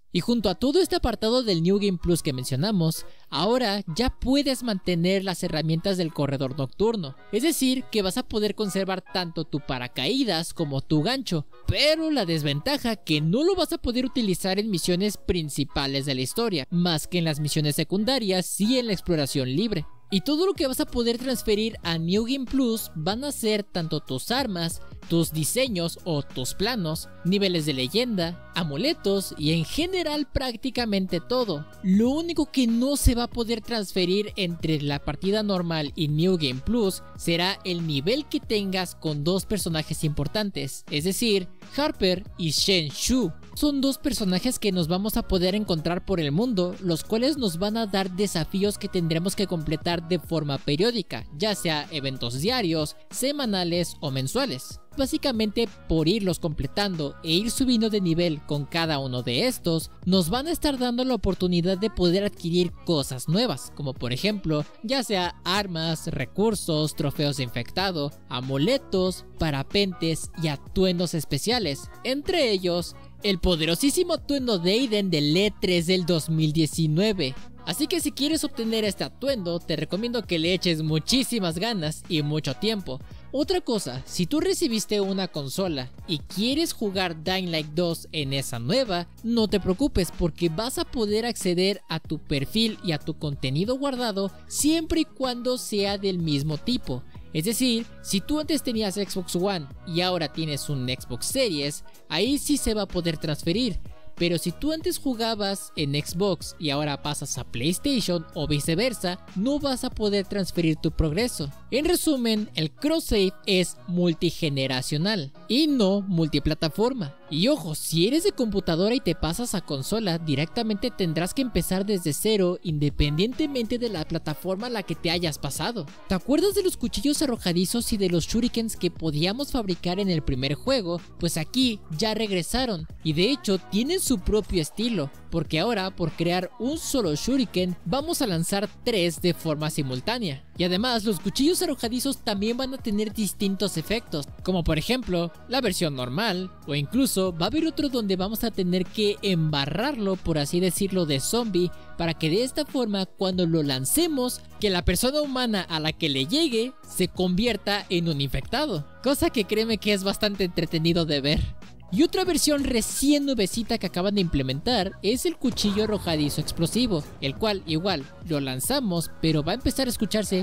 Y junto a todo este apartado del New Game Plus que mencionamos, ahora ya puedes mantener las herramientas del corredor nocturno, es decir, que vas a poder conservar tanto tu paracaídas como tu gancho, pero la desventaja que no lo vas a poder utilizar en misiones principales de la historia, más que en las misiones secundarias y en la exploración libre. Y todo lo que vas a poder transferir a New Game Plus van a ser tanto tus armas, tus diseños o tus planos, niveles de leyenda, amuletos y en general prácticamente todo. Lo único que no se va a poder transferir entre la partida normal y New Game Plus será el nivel que tengas con dos personajes importantes, es decir, Harper y Shen Shu. Son dos personajes que nos vamos a poder encontrar por el mundo, los cuales nos van a dar desafíos que tendremos que completar de forma periódica, ya sea eventos diarios, semanales o mensuales. Básicamente, por irlos completando e ir subiendo de nivel con cada uno de estos, nos van a estar dando la oportunidad de poder adquirir cosas nuevas, como por ejemplo, ya sea armas, recursos, trofeos de infectado, amuletos, parapentes y atuendos especiales, entre ellos el poderosísimo atuendo de Aiden del E tres del dos mil diecinueve. Así que si quieres obtener este atuendo, te recomiendo que le eches muchísimas ganas y mucho tiempo. Otra cosa, si tú recibiste una consola y quieres jugar Dying Light dos en esa nueva, no te preocupes porque vas a poder acceder a tu perfil y a tu contenido guardado siempre y cuando sea del mismo tipo. Es decir, si tú antes tenías Xbox One y ahora tienes un Xbox Series, ahí sí se va a poder transferir. Pero si tú antes jugabas en Xbox y ahora pasas a PlayStation o viceversa, no vas a poder transferir tu progreso. En resumen, el cross-save es multigeneracional y no multiplataforma. Y ojo, si eres de computadora y te pasas a consola, directamente tendrás que empezar desde cero independientemente de la plataforma a la que te hayas pasado. ¿Te acuerdas de los cuchillos arrojadizos y de los shurikens que podíamos fabricar en el primer juego? Pues aquí ya regresaron y de hecho tienen su propio estilo, porque ahora por crear un solo shuriken vamos a lanzar tres de forma simultánea. Y además los cuchillos arrojadizos también van a tener distintos efectos, como por ejemplo la versión normal, o incluso va a haber otro donde vamos a tener que embarrarlo, por así decirlo, de zombie, para que de esta forma cuando lo lancemos, que la persona humana a la que le llegue se convierta en un infectado, cosa que créeme que es bastante entretenido de ver. Y otra versión recién nuevecita que acaban de implementar es el cuchillo arrojadizo explosivo, el cual igual lo lanzamos, pero va a empezar a escucharse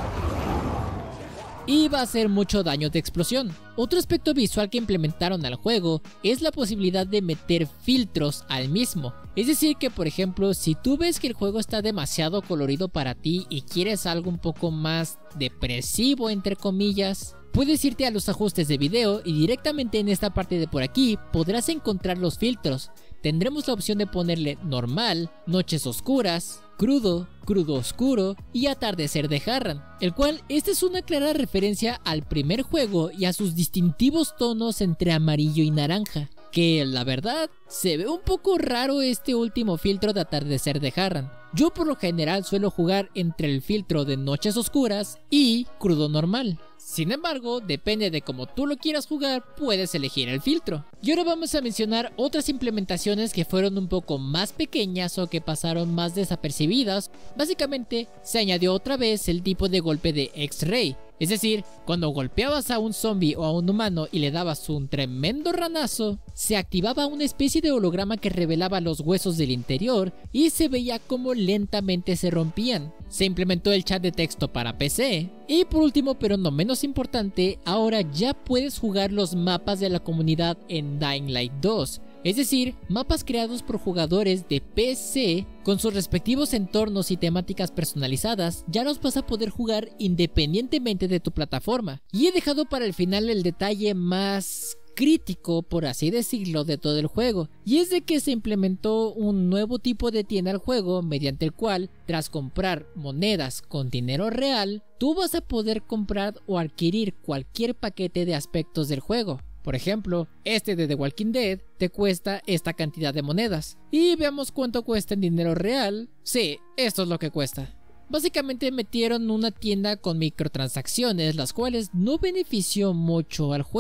y va a hacer mucho daño de explosión. Otro aspecto visual que implementaron al juego es la posibilidad de meter filtros al mismo. Es decir que, por ejemplo, si tú ves que el juego está demasiado colorido para ti y quieres algo un poco más depresivo entre comillas, puedes irte a los ajustes de video y directamente en esta parte de por aquí podrás encontrar los filtros. Tendremos la opción de ponerle normal, noches oscuras, crudo, crudo oscuro y atardecer de Harran, el cual esta es una clara referencia al primer juego y a sus distintivos tonos entre amarillo y naranja, que la verdad se ve un poco raro este último filtro de atardecer de Harran. Yo por lo general suelo jugar entre el filtro de noches oscuras y crudo normal. Sin embargo, depende de cómo tú lo quieras jugar, puedes elegir el filtro. Y ahora vamos a mencionar otras implementaciones que fueron un poco más pequeñas o que pasaron más desapercibidas. Básicamente, se añadió otra vez el tipo de golpe de X-Ray. Es decir, cuando golpeabas a un zombie o a un humano y le dabas un tremendo ranazo, se activaba una especie de holograma que revelaba los huesos del interior y se veía como lentamente se rompían. Se implementó el chat de texto para P C. Y por último, pero no menos importante, ahora ya puedes jugar los mapas de la comunidad en Dying Light dos. Es decir, mapas creados por jugadores de P C con sus respectivos entornos y temáticas personalizadas, ya los vas a poder jugar independientemente de tu plataforma. Y he dejado para el final el detalle más crítico, por así decirlo, de todo el juego, y es de que se implementó un nuevo tipo de tienda al juego mediante el cual, tras comprar monedas con dinero real, tú vas a poder comprar o adquirir cualquier paquete de aspectos del juego. Por ejemplo, este de The Walking Dead te cuesta esta cantidad de monedas. Y veamos cuánto cuesta en dinero real. Sí, esto es lo que cuesta. Básicamente metieron una tienda con microtransacciones, las cuales no benefició mucho al juego.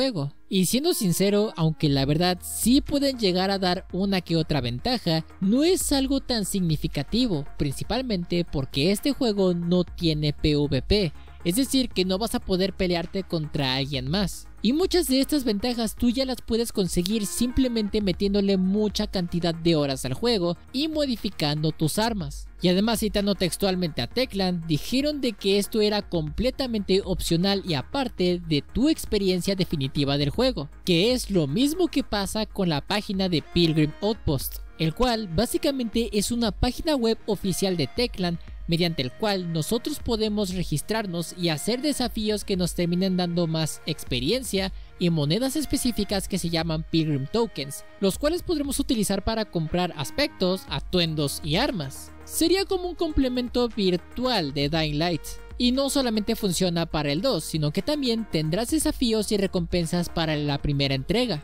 Y siendo sincero, aunque la verdad sí pueden llegar a dar una que otra ventaja, no es algo tan significativo, principalmente porque este juego no tiene PvP, es decir que no vas a poder pelearte contra alguien más. Y muchas de estas ventajas tú ya las puedes conseguir simplemente metiéndole mucha cantidad de horas al juego y modificando tus armas. Y además, citando textualmente a Techland, dijeron de que esto era completamente opcional y aparte de tu experiencia definitiva del juego, que es lo mismo que pasa con la página de Pilgrim Outpost, el cual básicamente es una página web oficial de Techland mediante el cual nosotros podemos registrarnos y hacer desafíos que nos terminen dando más experiencia y monedas específicas que se llaman Pilgrim Tokens, los cuales podremos utilizar para comprar aspectos, atuendos y armas. Sería como un complemento virtual de Dying Light. Y no solamente funciona para el dos, sino que también tendrás desafíos y recompensas para la primera entrega.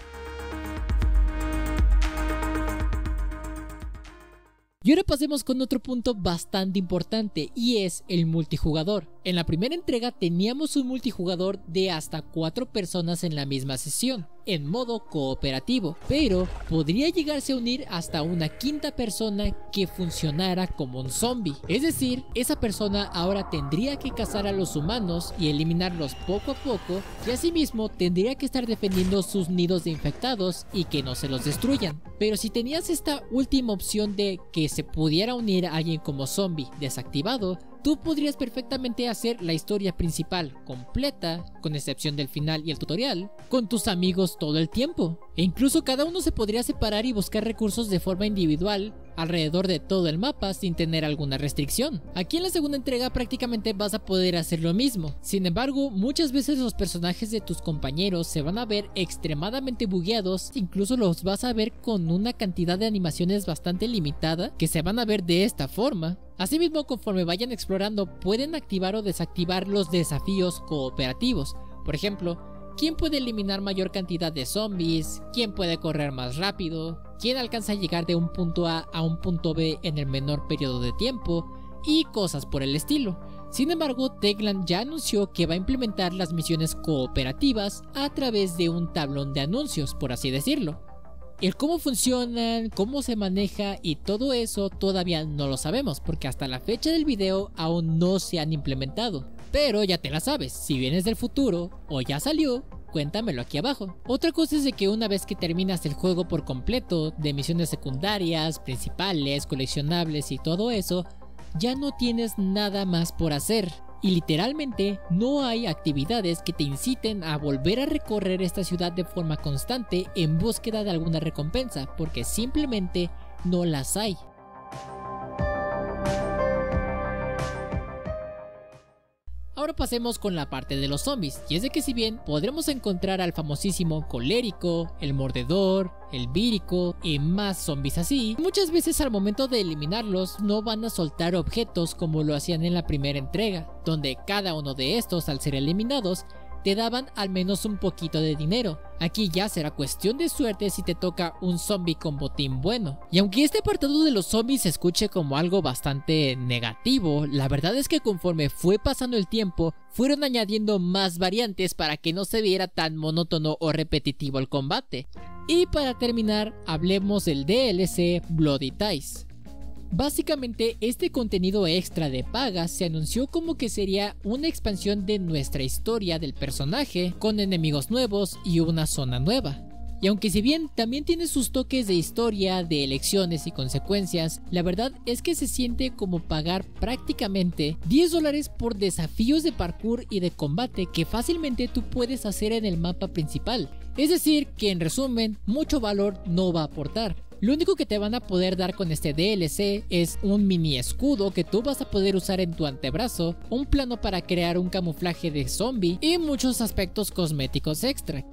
Y ahora pasemos con otro punto bastante importante y es el multijugador. En la primera entrega teníamos un multijugador de hasta cuatro personas en la misma sesión, en modo cooperativo, pero podría llegarse a unir hasta una quinta persona que funcionara como un zombie. Es decir, esa persona ahora tendría que cazar a los humanos y eliminarlos poco a poco, y asimismo tendría que estar defendiendo sus nidos de infectados y que no se los destruyan. Pero si tenías esta última opción de que se pudiera unir a alguien como zombie desactivado, tú podrías perfectamente hacer la historia principal completa, con excepción del final y el tutorial, con tus amigos todo el tiempo. E incluso cada uno se podría separar y buscar recursos de forma individual alrededor de todo el mapa sin tener alguna restricción. Aquí en la segunda entrega prácticamente vas a poder hacer lo mismo. Sin embargo, muchas veces los personajes de tus compañeros se van a ver extremadamente bugueados, incluso los vas a ver con una cantidad de animaciones bastante limitada que se van a ver de esta forma. Asimismo, conforme vayan explorando, pueden activar o desactivar los desafíos cooperativos. Por ejemplo, ¿quién puede eliminar mayor cantidad de zombies? ¿Quién puede correr más rápido? ¿Quién alcanza a llegar de un punto A a un punto B en el menor periodo de tiempo? Y cosas por el estilo. Sin embargo, Techland ya anunció que va a implementar las misiones cooperativas a través de un tablón de anuncios, por así decirlo. El cómo funcionan, cómo se maneja y todo eso todavía no lo sabemos porque hasta la fecha del video aún no se han implementado. Pero ya te la sabes, si vienes del futuro o ya salió, cuéntamelo aquí abajo. Otra cosa es de que una vez que terminas el juego por completo, de misiones secundarias, principales, coleccionables y todo eso, ya no tienes nada más por hacer. Y literalmente no hay actividades que te inciten a volver a recorrer esta ciudad de forma constante en búsqueda de alguna recompensa, porque simplemente no las hay. Ahora pasemos con la parte de los zombies, y es de que si bien podremos encontrar al famosísimo colérico, el mordedor, el vírico y más zombies así, muchas veces al momento de eliminarlos no van a soltar objetos como lo hacían en la primera entrega, donde cada uno de estos al ser eliminados te daban al menos un poquito de dinero. Aquí ya será cuestión de suerte si te toca un zombie con botín bueno. Y aunque este apartado de los zombies se escuche como algo bastante negativo, la verdad es que conforme fue pasando el tiempo, fueron añadiendo más variantes para que no se viera tan monótono o repetitivo el combate. Y para terminar, hablemos del D L C Bloody Ties. Básicamente este contenido extra de paga se anunció como que sería una expansión de nuestra historia del personaje, con enemigos nuevos y una zona nueva. Y aunque si bien también tiene sus toques de historia, de elecciones y consecuencias, la verdad es que se siente como pagar prácticamente diez dólares por desafíos de parkour y de combate que fácilmente tú puedes hacer en el mapa principal. Es decir, que en resumen, mucho valor no va a aportar. Lo único que te van a poder dar con este D L C es un mini escudo que tú vas a poder usar en tu antebrazo, un plano para crear un camuflaje de zombie y muchos aspectos cosméticos extra.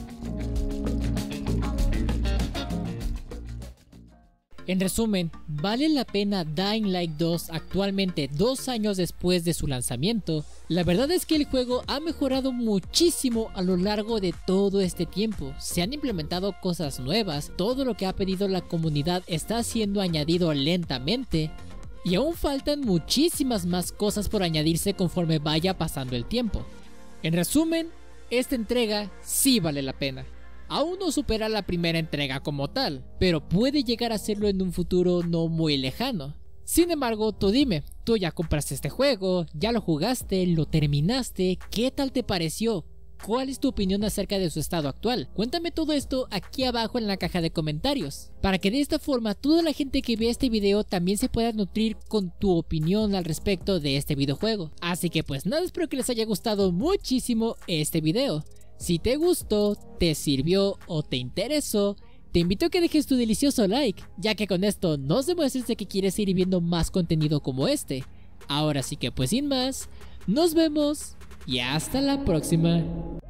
En resumen, ¿vale la pena Dying Light dos actualmente dos años después de su lanzamiento? La verdad es que el juego ha mejorado muchísimo a lo largo de todo este tiempo. Se han implementado cosas nuevas, todo lo que ha pedido la comunidad está siendo añadido lentamente y aún faltan muchísimas más cosas por añadirse conforme vaya pasando el tiempo. En resumen, esta entrega sí vale la pena. Aún no supera la primera entrega como tal, pero puede llegar a hacerlo en un futuro no muy lejano. Sin embargo, tú dime, tú ya compraste este juego, ya lo jugaste, lo terminaste, ¿qué tal te pareció? ¿Cuál es tu opinión acerca de su estado actual? Cuéntame todo esto aquí abajo en la caja de comentarios, para que de esta forma toda la gente que vea este video también se pueda nutrir con tu opinión al respecto de este videojuego. Así que pues nada, espero que les haya gustado muchísimo este video. Si te gustó, te sirvió o te interesó, te invito a que dejes tu delicioso like, ya que con esto nos demuestres de que quieres seguir viendo más contenido como este. Ahora sí que pues sin más, nos vemos y hasta la próxima.